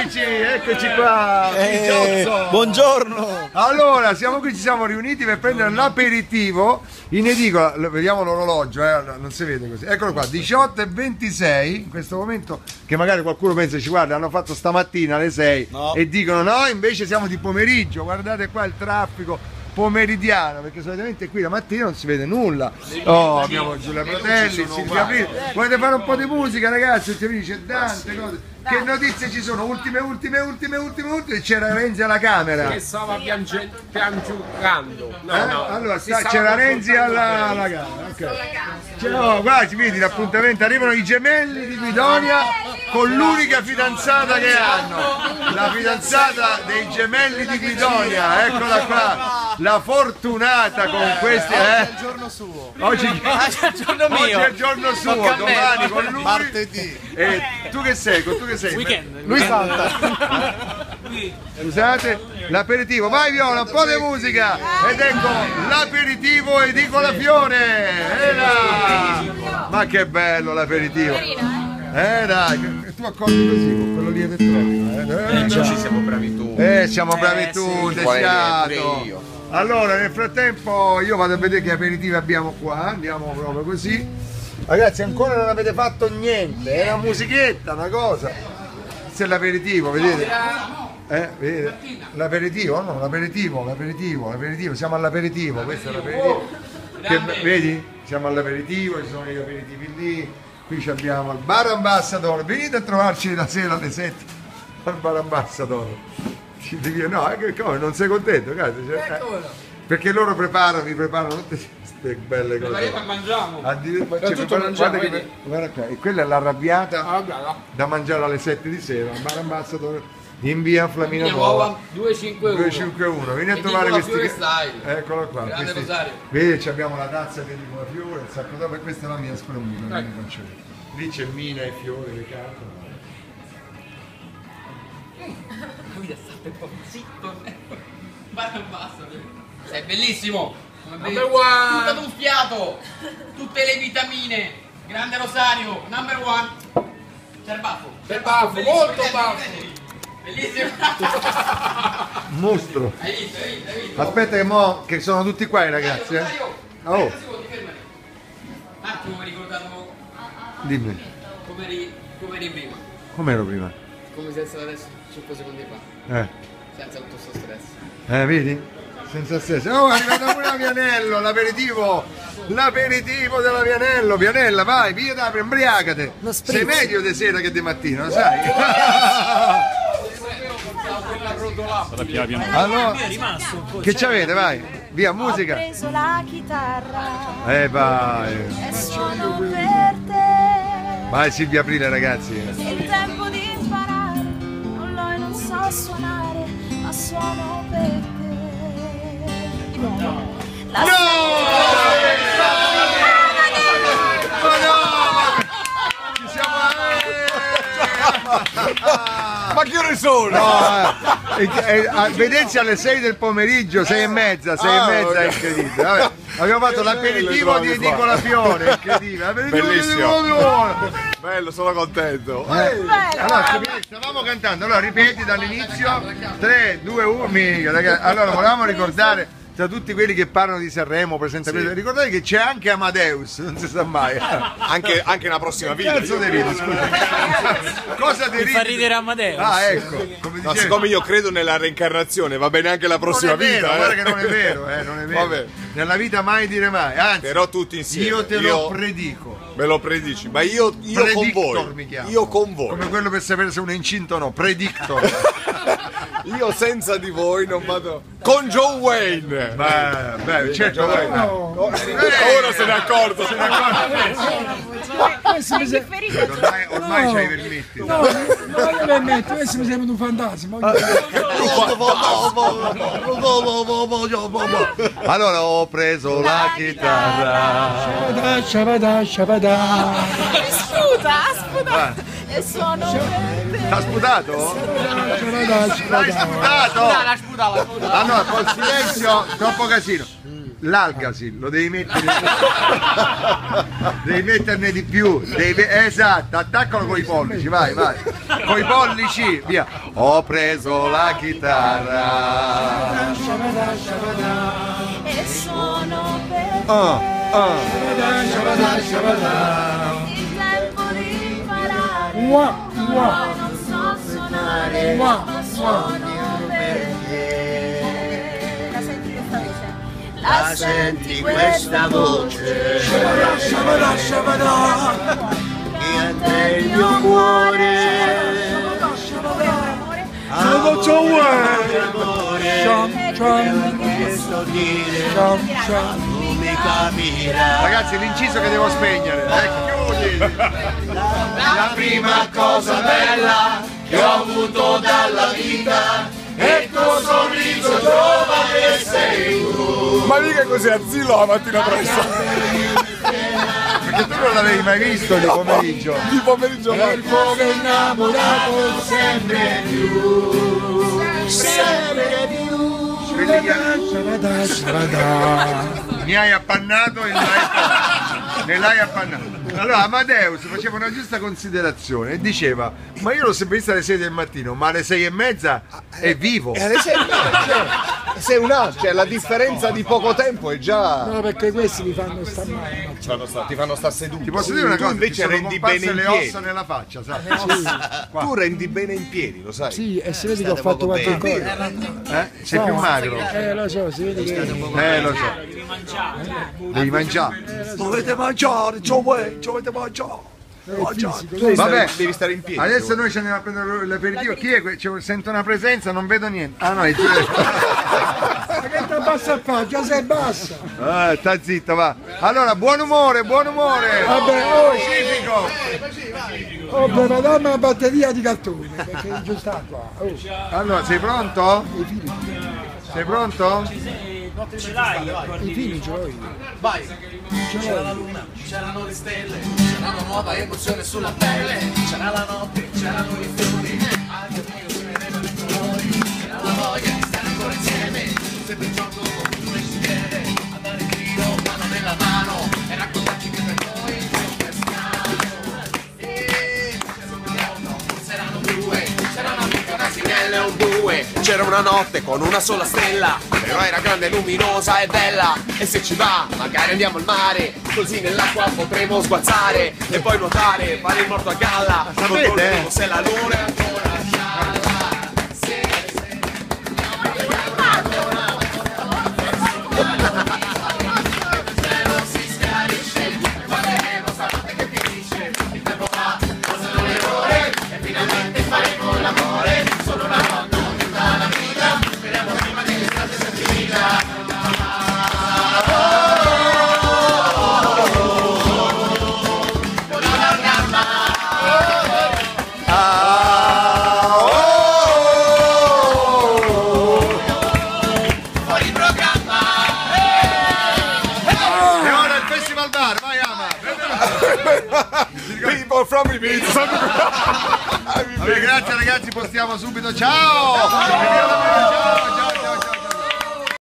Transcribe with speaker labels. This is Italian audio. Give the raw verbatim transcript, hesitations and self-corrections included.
Speaker 1: amici, eccoci qua.
Speaker 2: Eh, buongiorno.
Speaker 1: Allora, siamo qui, ci siamo riuniti per prendere l'aperitivo in edicola. Vediamo l'orologio, eh, non si vede così. Eccolo qua, diciotto e ventisei in questo momento, che magari qualcuno pensa ci guarda, hanno fatto stamattina alle sei
Speaker 2: no.
Speaker 1: E dicono no, invece siamo di pomeriggio. Guardate qua il traffico pomeridiano, perché solitamente qui la mattina non si vede nulla. Oh, abbiamo Giulia Protelli, Silvia Aprile. Volete fare un po' di musica, ragazzi? C'è Dante, cose. Che notizie ci sono? Ultime, ultime, ultime, ultime, ultime. C'era Renzi alla Camera.
Speaker 3: Che stava piange, piangiando. No,
Speaker 1: eh?
Speaker 3: no.
Speaker 1: Allora, c'era Renzi alla, alla Camera. Okay. Oh, guarda, vedi l'appuntamento. Arrivano i gemelli di Guidonia con l'unica fidanzata che hanno. La fidanzata dei gemelli di Guidonia. Eccola qua. La fortunata con questi. Eh?
Speaker 2: Oggi è il giorno suo.
Speaker 1: Oggi,
Speaker 2: Oggi è il giorno mio.
Speaker 1: Oggi è il giorno suo. Domani con lui.
Speaker 2: Martedì.
Speaker 1: E tu che sei? Tu che sei?
Speaker 2: Weekend.
Speaker 1: Lui salta. Scusate, l'aperitivo. Vai Viola, un po' di musica. Ed ecco l'aperitivo Edicola Fiore. Era. Ma che bello l'aperitivo. Eh dai, tu accordi così con quello lì elettronico. Eh,
Speaker 3: Eh, già. Ci siamo bravi tutti.
Speaker 1: eh siamo bravi
Speaker 2: Eh,
Speaker 1: tutti,
Speaker 2: sì.
Speaker 1: siamo. Allora, nel frattempo io vado a vedere che aperitivi abbiamo qua. Andiamo proprio così. Ragazzi, ancora non avete fatto niente, è una musichetta, una cosa. Questo è l'aperitivo, vedete? Eh, vedete? L'aperitivo, no, l'aperitivo, l'aperitivo, l'aperitivo, siamo all'aperitivo, questo è l'aperitivo. Che, vedi? Siamo all'aperitivo, ci sono gli aperitivi lì, qui abbiamo il bar ambassador, venite a trovarci la sera alle sette al bar ambassador. Ci devi, no, è che come, non sei contento, cazzo? Cioè, eh, perché loro preparano, mi preparano tutte queste belle cose.
Speaker 3: Ma mangiamo.
Speaker 1: Addirittura,
Speaker 3: Ma
Speaker 1: cioè,
Speaker 3: tutto
Speaker 1: guarda,
Speaker 3: mangiamo,
Speaker 1: guarda che,
Speaker 3: vedi?
Speaker 1: guarda qua, e quella è l'arrabbiata
Speaker 3: Ah, guarda.
Speaker 1: da mangiare alle sette di sera, al bar ambassador in via Flamina
Speaker 3: Via
Speaker 1: Nuova
Speaker 3: Nuova duecentocinquantuno.
Speaker 1: duecentocinquantuno. Vieni a
Speaker 3: E
Speaker 1: trovare
Speaker 3: Nicola
Speaker 1: questi.
Speaker 3: Fiore style.
Speaker 1: Eccolo qua.
Speaker 3: Grande
Speaker 1: Questi,
Speaker 3: Rosario.
Speaker 1: vedi, abbiamo la tazza di Nicola Fiore, il sacco d'oro, e questa è la mia spremuta.
Speaker 3: Ecco.
Speaker 1: Lì c'è Mina e Fiore, le carte.
Speaker 3: Guida, state un po' zitto. Basta, basta. Sei bellissimo. Number one. Tutto d'un fiato. Tutte le vitamine. Grande Rosario. Number one. C'è il baffo. C'è il baffo. Molto baffo. Bellissimo.
Speaker 1: Mostro.
Speaker 3: Hai visto, hai visto, hai visto.
Speaker 1: Aspetta che mo che sono tutti qua i ragazzi, eh. Oh,
Speaker 3: Un attimo, mi ricordato
Speaker 1: dimmi,
Speaker 3: come eri, come eri prima.
Speaker 1: com'ero prima?
Speaker 3: Come sei stato adesso cinque secondi fa.
Speaker 1: Eh.
Speaker 3: Senza tutto sto stress.
Speaker 1: Eh, vedi? Senza stress. Oh, è arrivato pure la Vianello, l'aperitivo, l'aperitivo della Vianello. Vianella, vai, via da imbriacate. Sei meglio di sera che di mattina, lo sai? Allora, che ci avete, vai, via, musica.
Speaker 4: Ho preso la chitarra
Speaker 1: Eh, vai.
Speaker 4: e suono per te.
Speaker 1: Vai Silvia Aprile, ragazzi.
Speaker 4: È il tempo di imparare, non lo e non so suonare, ma suono per te. Di nuovo. La
Speaker 1: Ci siamo.
Speaker 2: Ma che ore sono?
Speaker 1: No, eh, eh, a vederci alle sei del pomeriggio, sei e mezza, sei e mezza è incredibile. Vabbè, abbiamo fatto l'aperitivo di Nicola Fiore, incredibile. L'aperitivo di
Speaker 2: Bellissimo.
Speaker 1: Nicola Fiore.
Speaker 2: Bello, sono contento.
Speaker 1: Eh, allora, stavamo cantando, allora ripeti dall'inizio, tre, due, uno, mica, ragazzi. Allora volevamo ricordare tra tutti quelli che parlano di Sanremo, presenta
Speaker 2: Sì.
Speaker 1: ricordate che c'è anche Amadeus, non si sa mai.
Speaker 2: Anche, anche una prossima vita.
Speaker 1: Cazzo ti ridi, scusa. Cosa ti ridi?
Speaker 5: fa ridere Amadeus.
Speaker 1: Ah, ecco, come
Speaker 2: No,
Speaker 1: dicevi.
Speaker 2: siccome io credo nella reincarnazione, va bene anche la prossima
Speaker 1: non è vero,
Speaker 2: vita.
Speaker 1: guarda
Speaker 2: eh.
Speaker 1: che non è vero, eh, non è vero.
Speaker 2: Vabbè.
Speaker 1: Nella vita mai dire mai, anzi,
Speaker 2: Però tutti insieme.
Speaker 1: io te
Speaker 2: Io-
Speaker 1: lo predico.
Speaker 2: Me lo predici, ma io, io con
Speaker 1: Predictor
Speaker 2: voi.
Speaker 1: mi chiamo.
Speaker 2: Io con voi.
Speaker 1: Come quello per sapere se uno è incinto o no, predictor.
Speaker 2: Io senza di voi non vado. Con John Wayne.
Speaker 1: Beh, beh, certo.
Speaker 2: John Wayne.
Speaker 1: No.
Speaker 2: Ora se ne è accorto. Se ne è
Speaker 1: Ormai, ormai c'hai i vermetti.
Speaker 6: No, non voglio permettere, questo mi sembra un fantasma.
Speaker 1: Allora ho preso la chitarra.
Speaker 6: Shabada, shabada, shabada.
Speaker 4: Sputa, sputa. E suono per te.
Speaker 1: T'ha sputato?
Speaker 6: Shabada,
Speaker 1: L'hai
Speaker 6: shabada.
Speaker 1: sputato? Ah no, col silenzio, troppo casino. L'algasil, lo devi mettere. Devi metterne di più, devi... esatto, attaccalo con i pollici, vai, vai. Con i pollici, via. Ho preso la chitarra.
Speaker 4: E sono per te.
Speaker 1: Ah, ah.
Speaker 4: Il tempo di imparare.
Speaker 6: Mua,
Speaker 4: Poi
Speaker 6: mua.
Speaker 4: non so suonare,
Speaker 6: Mua,
Speaker 4: ma suono per te. La senti questa voce? La senti questa voce?
Speaker 6: Shabada, shabada, shabada.
Speaker 4: Che entra il mio cuore.
Speaker 6: Sono Joe. Sham, sham,
Speaker 4: Questo dire
Speaker 6: sham, sham.
Speaker 4: tu mi capirai.
Speaker 1: Ragazzi, l'inciso che devo spegnere, eh, chiudi.
Speaker 4: La prima cosa bella che ho avuto dalla vita è il tuo sorriso giovane sei tu.
Speaker 2: Ma mica così a Zillo la mattina presto.
Speaker 1: Perché tu non l'avevi mai visto di pomeriggio.
Speaker 2: Di pomeriggio
Speaker 6: E il cuore innamorato
Speaker 4: Sempre più, sempre più.
Speaker 1: Quelli che
Speaker 6: Shabada, shabada.
Speaker 1: mi hai appannato e l'hai me l'hai appannato. Allora Amadeus faceva una giusta considerazione e diceva: ma io l'ho sempre vista alle sei del mattino, ma alle sei e mezza è vivo.
Speaker 2: E alle sei e mezza, cioè, sei un altro, cioè la differenza di poco tempo è già.
Speaker 6: No, perché questi mi fanno sta male.
Speaker 2: Ti fanno sta, ti fanno sta seduti.
Speaker 1: Ti posso dire una
Speaker 2: Tu
Speaker 1: cosa?
Speaker 2: invece
Speaker 1: ti sono
Speaker 2: rendi bene
Speaker 1: comparse
Speaker 2: in
Speaker 1: le
Speaker 2: piedi.
Speaker 1: ossa nella faccia, sai? Qua.
Speaker 2: Tu rendi bene in piedi, lo sai.
Speaker 6: Sì, e si vede che ho fatto qualche cosa.
Speaker 1: Eh? Sei più magro.
Speaker 6: Eh, lo so, si vede che...
Speaker 1: Eh, lo so. Devi mangiare. Dovete mangiare, dovete, dovete mangiare.
Speaker 2: Tu devi,
Speaker 1: Vabbè.
Speaker 2: stare, devi stare in piedi.
Speaker 1: Adesso noi ci andiamo a prendere l'aperitivo. Chi è? que- c'è- Sento una presenza, non vedo niente. Ah no, è
Speaker 6: Ma che ti abbassa a fare? Già sei bassa.
Speaker 1: ah, sta zitto, va. Allora, buon umore, buon umore.
Speaker 6: Vabbè, oh,
Speaker 1: Pacifico.
Speaker 6: oh, ma dammi una batteria di cartone, perché già sta qua. Oh,
Speaker 1: Allora, sei pronto? Sei pronto?
Speaker 6: i figli ce l'ho io.
Speaker 5: Vai, c'era la luna, c'erano le stelle, c'era una nuova emozione sulla pelle, c'era la notte, c'erano i fiori, anche io si vedevano i colori, c'era la voglia di stare ancora insieme, sempre in gioco con un insieme, andare in giro, mano nella mano, e raccontarci che per noi è un cristiano. E c'era un giorno, forse erano due, c'era un amico, un asinello e un bue, c'era una notte con una sola stella, però era grande, luminosa e bella, e se ci va, magari andiamo al mare, così nell'acqua potremo sguazzare, e poi nuotare, fare il morto a galla, non
Speaker 1: sapete,
Speaker 5: torneremo se la luna è ancora gialla. Se, se, se non si schiarisce, guarderemo stanotte che finisce, il tempo va, passano le ore, e finalmente faremo l'amore, solo una donna tutta la vita, speriamo prima che l'estate sia finita.
Speaker 1: E ora il Festival Bar, vai Ama.
Speaker 2: People from Ibiza.
Speaker 1: Vabbè, grazie ragazzi, postiamo subito. Ciao! Ciao, ciao!